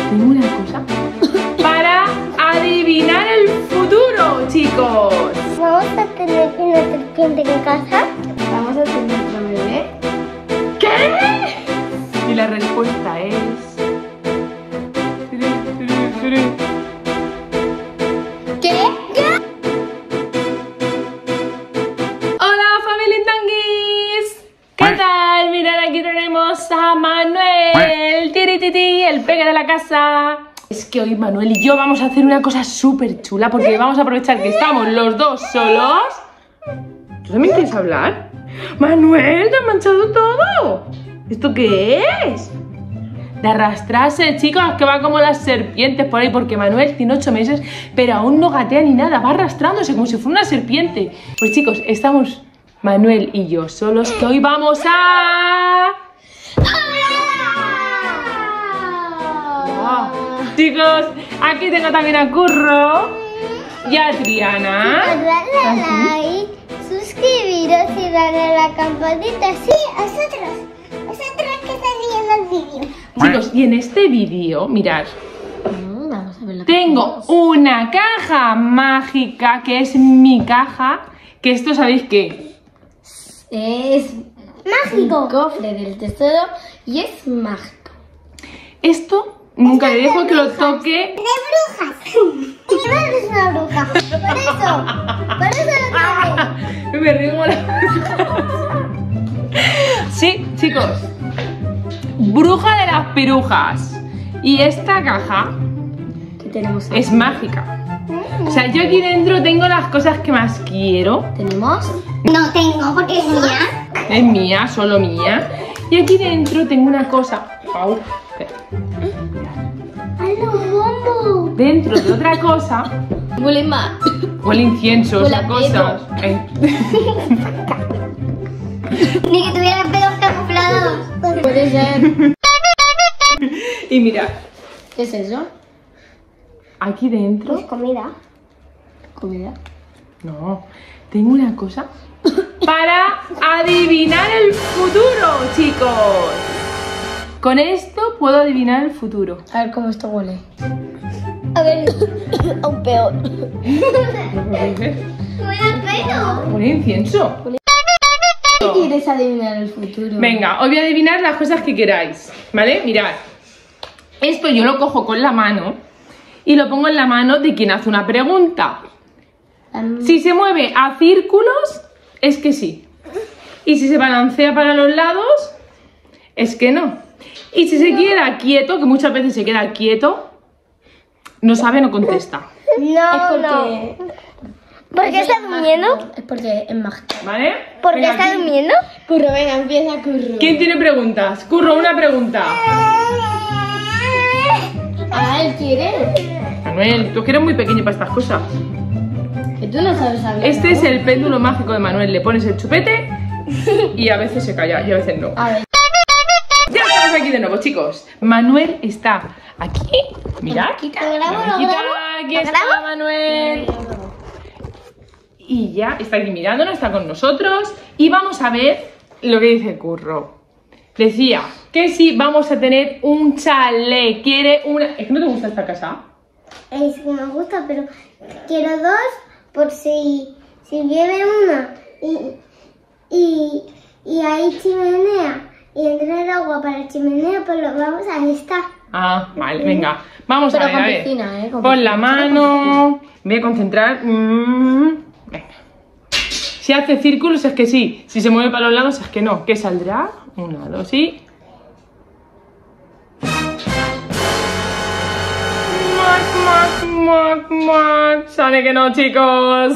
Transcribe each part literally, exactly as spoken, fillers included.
tengo una cosa para adivinar el futuro, chicos. ¿Vamos a tener una serpiente en casa? Vamos a tener otro bebé. ¿Qué? Y la respuesta es... ¿Qué? ¡Hola, familia Tanguis! ¿Qué tal? Mirad, aquí tenemos a Manuel, tirititi, el peque de la casa. Es que hoy Manuel y yo vamos a hacer una cosa súper chula porque vamos a aprovechar que estamos los dos solos. ¿Tú también quieres hablar? Manuel, te has manchado todo. ¿Esto qué es? De arrastrarse, chicos, que va como las serpientes por ahí, porque Manuel tiene ocho meses, pero aún no gatea ni nada, va arrastrándose como si fuera una serpiente. Pues chicos, estamos Manuel y yo solos, que hoy vamos a... ¡Ah! Chicos, aquí tengo también a Curro y a Triana. Darle like, suscribiros y darle a la campanita. Sí, nosotros, nosotros que están viendo el vídeo. Chicos, y en este vídeo, mirad, Mm, vamos a ver la tengo una caja mágica, que es mi caja, que esto sabéis qué. Es Mágico. un cofre del tesoro y es mágico. Esto nunca le dejo que lo toque. De brujas. Mi madre es una bruja. Por eso, por eso lo traje. Me río como la... Sí, chicos, bruja de las pirujas. Y esta caja ¿Qué tenemos? es mágica. O sea, yo aquí dentro tengo las cosas que más quiero. Tenemos No tengo porque es mía. Es mía, solo mía. Y aquí dentro tengo una cosa. Au, espera. ¡Halo, bombo! Dentro de otra cosa. huele mal. Huele incienso, Huele esas a cosas. Eh, Ni que tuviera pelos camuflados. Puede ser. Y mirad, ¿Qué es eso? aquí dentro. Pues comida. Comida. No, tengo una cosa para adivinar el futuro, chicos. Con esto puedo adivinar el futuro. A ver cómo esto huele. A ver, Aún peor. huele a pelo. Huele incienso. ¿Qué quieres adivinar el futuro? Venga, os voy a adivinar las cosas que queráis, ¿vale? Mirad, esto yo lo cojo con la mano y lo pongo en la mano de quien hace una pregunta. Um, Si se mueve a círculos, es que sí. Y si se balancea para los lados, es que no. Y si se queda quieto, que muchas veces se queda quieto, no sabe, no contesta. No, es porque... no. ¿Por qué Eso está es durmiendo? mágico. Es porque es mágico. ¿Vale? ¿Por qué Venga, está ¿quién- durmiendo? Curro, venga, empieza Curro. ¿Quién tiene preguntas? Curro, una pregunta. Ah, él quiere. Manuel, tú que eres muy pequeño para estas cosas. Que tú no sabes hablar. Este ¿no? es el péndulo mágico de Manuel. Le pones el chupete y a veces se calla y a veces no. A ver. Ya estamos aquí de nuevo, chicos. Manuel está aquí. Mirad. Lo grabo, lo Aquí está, grabo. aquí ¿Lo está grabo? Manuel. Y ya está aquí mirándonos, está con nosotros. Y vamos a ver lo que dice Curro. Decía que sí, vamos a tener un chalet. Quiere una... ¿Es que no te gusta esta casa? Es que me gusta, pero quiero dos por si, si viene una y, y, y hay chimenea y entra el agua para la chimenea, pues lo vamos a esta. Ah, vale, venga. Vamos Pero a ver, con a ver. piscina, ¿eh? Con Pon la piscina. mano. Me voy a concentrar. Mm, venga. Si hace círculos es que sí. Si se mueve para los lados es que no. ¿Qué saldrá? Una, dos y... Mac, mac, mac, mac. Sale que no, chicos.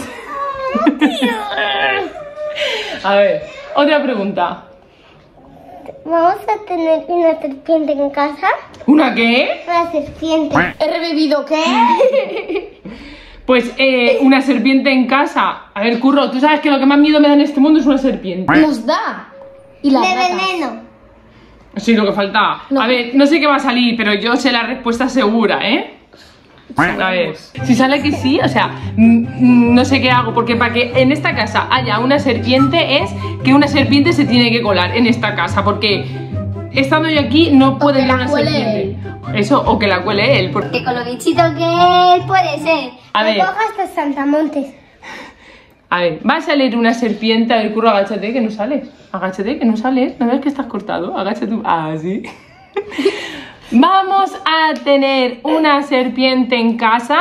A ver, otra pregunta. ¿Vamos a tener una serpiente en casa? ¿Una qué? Una serpiente. ¿He revivido qué? Pues eh, una serpiente en casa. A ver, Curro, tú sabes que lo que más miedo me da en este mundo es una serpiente. Nos da. Y las De ratas. veneno. Sí, lo que faltaba. No. A ver, no sé qué va a salir, pero yo sé la respuesta segura, ¿eh? A ver, si sale que sí, o sea, mm, mm, no sé qué hago, porque para que en esta casa haya una serpiente es que una serpiente se tiene que colar en esta casa, porque estando yo aquí no puede que haber la una huele serpiente. él. Eso, o que la cuele él. Porque... Que con lo bichito que es, puede ser. A Me ver. coja hasta Santamontes. A ver, va a salir una serpiente. A ver, Curro, agáchate, que no sales. Agáchate, que no sales. ¿No ves que estás cortado? Agáchate. Ah, sí. Vamos a tener una serpiente en casa.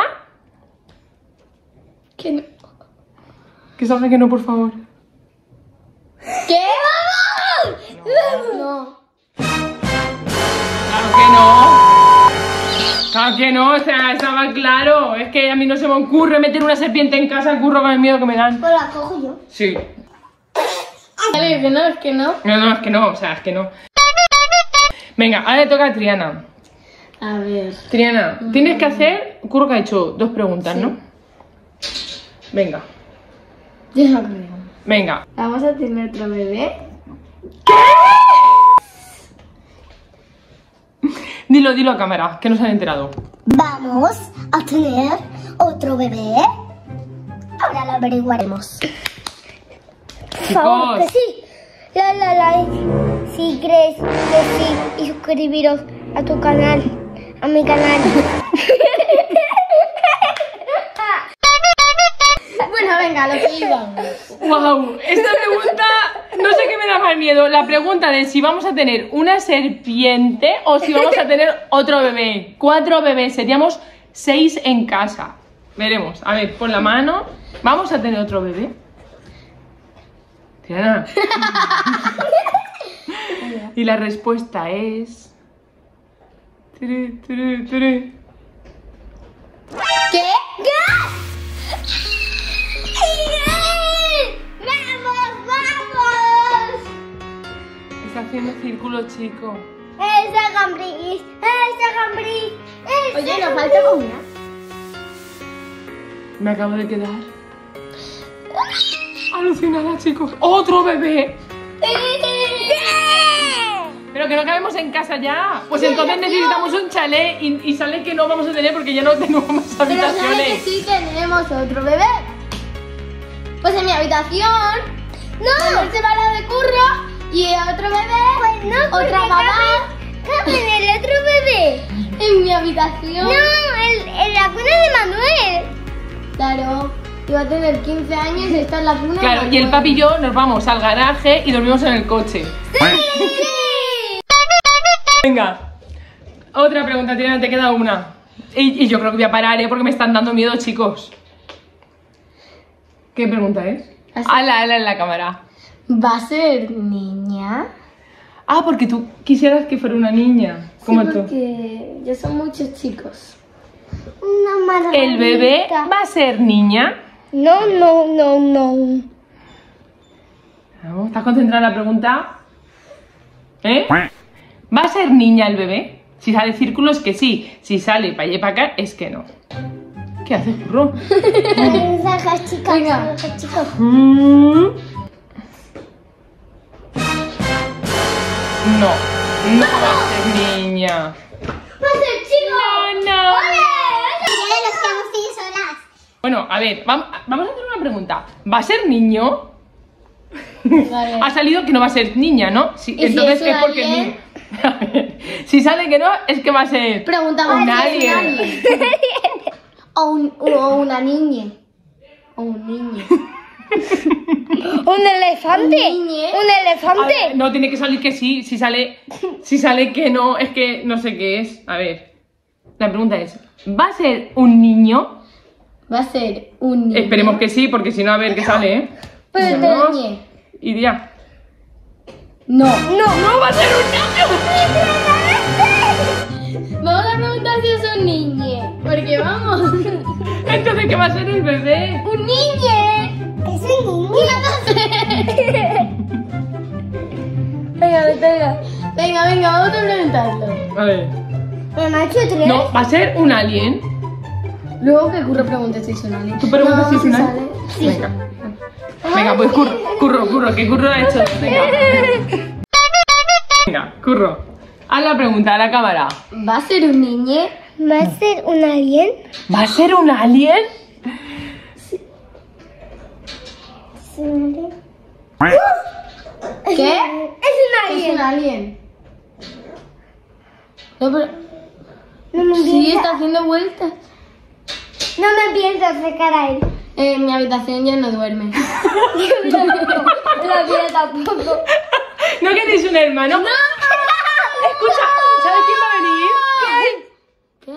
¿Qué no? Que salga que no, por favor. ¿Qué? ¡Vamos! No. Claro que no. Claro que no, o sea, estaba claro. Es que a mí no se me ocurre meter una serpiente en casa, Curro, con el miedo que me dan. Pues la cojo yo. Sí. Vale, que no, es que no. No, no, es que no, o sea, es que no. Venga, ahora le toca a Triana. A ver. Triana, tienes que hacer... Curro que ha hecho dos preguntas, ¿no? Venga, Yo no creo. venga. Vamos a tener otro bebé. Dilo, dilo a cámara, que no se han enterado. Vamos a tener otro bebé. Ahora lo averiguaremos. Por favor, que Chicos, sí. La la like si crees que sí y suscribiros a tu canal, a mi canal. Bueno, venga, lo que íbamos. wow, esta pregunta, no sé qué me da más miedo. La pregunta de si vamos a tener una serpiente o si vamos a tener otro bebé. Cuatro bebés, seríamos seis en casa. Veremos, a ver, pon la mano. ¿Vamos a tener otro bebé? Triana. Y la respuesta es... Tiri, tiri, tiri. ¿Qué? ¡Vamos, vamos! Está haciendo círculo, chico. ¡Ese gambris! ¡Ese gambris! ¡Ese Oye, nos gambris! falta una. Me acabo de quedar alucinada, chicos. ¡Otro bebé! Pero que no cabemos en casa ya. Pues entonces necesitamos un chalet y, y sale que no vamos a tener porque ya no tenemos más Pero ¿sabes que habitaciones. sí tenemos otro bebé? Pues en mi habitación. ¡No! Manuel se va a la de Curro y otro bebé. Pues no, porque otra mamá. cabe, cabe en el otro bebé. En mi habitación. No, el, en la cuna de Manuel. Claro. Iba a tener quince años y está en la cuna. Claro, y el papi y yo nos vamos al garaje y dormimos en el coche. Venga, otra pregunta, Tirana, te queda una. Y, y yo creo que voy a parar, ¿eh? Porque me están dando miedo, chicos. ¿Qué pregunta es? Así. Ala, ala en la cámara. ¿Va a ser niña? Ah, porque tú quisieras que fuera una niña, como sí, tú. porque ya son muchos chicos. Una maravilla. ¿El bebé va a ser niña? No, no, no, no. Vamos, ¿estás concentrada en la pregunta? ¿Eh? ¿Va a ser niña el bebé? Si sale círculo es que sí. Si sale para allá y para acá es que no. ¿Qué haces, burro? Saca, chica, Venga. saca, chica. Mm. No, no va a ser niña. ¡Va a ser chico! No, no. Ya nos quedamos sin solas. Bueno, a ver, vam- vamos a hacer una pregunta. ¿Va a ser niño? Vale. Ha salido que no va a ser niña, ¿no? Sí, ¿Y si entonces es es un porque es alien? niño. Si sale que no, es que va a ser Preguntamos un si es un alien. alien. O, un, o una niña. O un niño. ¿Un elefante? Un niñe. ¿Un A elefante? ver, no, tiene que salir que sí. Si sale, si sale que no, es que no sé qué es. A ver, la pregunta es, ¿va a ser un niño? Va a ser un niño. Esperemos que sí, porque si no, a ver qué sale, ¿eh? Pero Vamos. niñe. Y ya. No. No. ¡No va a ser un niño! Vamos a preguntar si es un niñe. Porque vamos. Entonces, ¿qué va a ser el bebé? ¡Un niñe! Es un niño. Venga, venga. Venga, venga, vamos a preguntarlo. A ver. ¿Me ha hecho tres? No, va a ser un alien. Luego que Curro pregunte si es un alien. ¿Tú preguntas si es un si alien? sale. Venga. Venga, pues curro, curro, curro, que curro ha hecho. Venga. Venga, curro. Haz la pregunta a la cámara. ¿Va a ser un niñe? ¿Va a ser un alien? ¿Va a ser un alien? ¿Es un alien? ¿Qué? Es un Es un alien. No, pero... No me Sí, piensa, está haciendo vueltas. no me piensa acercar a él. Eh, en mi habitación ya no duerme. La mía tampoco. ¿No queréis un hermano? ¡No! Escucha, ¿sabes quién va a venir? ¿Qué?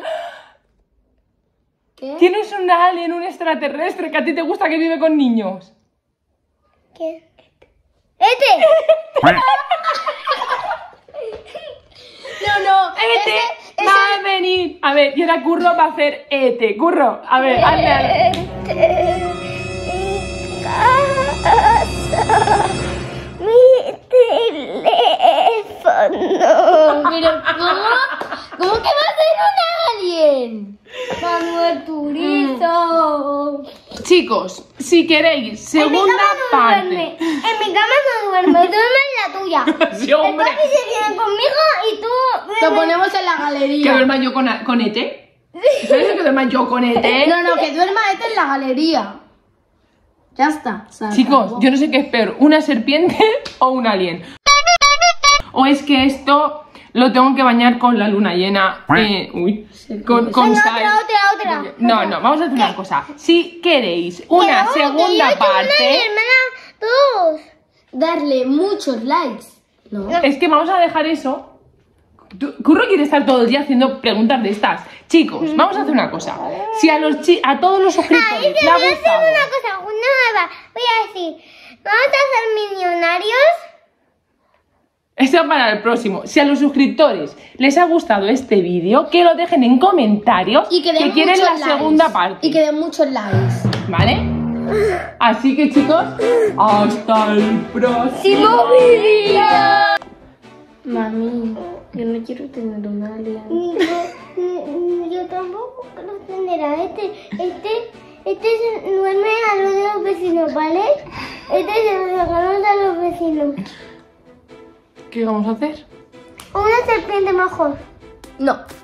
¿Qué? Tienes un alien, un extraterrestre que a ti te gusta que vive con niños. ¿Qué? ¡Este! No, no. ¡Ete! ese- va a venir. A ver, y ahora Curro va a hacer Ete. Curro, a ver, hazle algo. Mi teléfono. Pero ¿cómo? ¿Cómo que va a ser un alien? Manuel Turizo. Chicos, si queréis En mi segunda cama no parte. duerme. En mi cama no duerme. Duerme en la tuya. Sí, El hombre. papi se viene conmigo y tú Lo duermes. ponemos en la Que galería. duerma yo con, con Ete. ¿Sabes que duerma yo con Ete? No, no, que duerma este en la galería. Ya está. se Chicos, acabó. yo no sé qué es peor, una serpiente o un alien. O es que esto lo tengo que bañar con la luna llena. Eh, uy, con, con Venga, sal. otra, otra, otra. No, no, vamos a hacer una cosa. Si queréis una Que no, que yo segunda he hecho una y parte, mi hermana dos. Darle muchos likes. No. es que vamos a dejar eso. Tú- Curro quiere estar todo el día haciendo preguntas de estas. Chicos, vamos a hacer una cosa. Si a los chi- a todos los Ah, suscriptores dice, le ha voy a hacer gustado, una cosa nueva. Voy a decir, vamos a ser millonarios. esto para el próximo. Si a los suscriptores les ha gustado este vídeo, que lo dejen en comentarios Y que den quieren la muchos likes. segunda parte. Y que den muchos likes. ¿Vale? Así que chicos, hasta el próximo vídeo. Mami, yo no quiero tener un alien. Ni yo, ni- ni yo tampoco quiero tener a este. Este, este se duerme a los de los vecinos, ¿vale? Este se lo regalamos a los vecinos. ¿Qué vamos a hacer? O una serpiente mejor. No.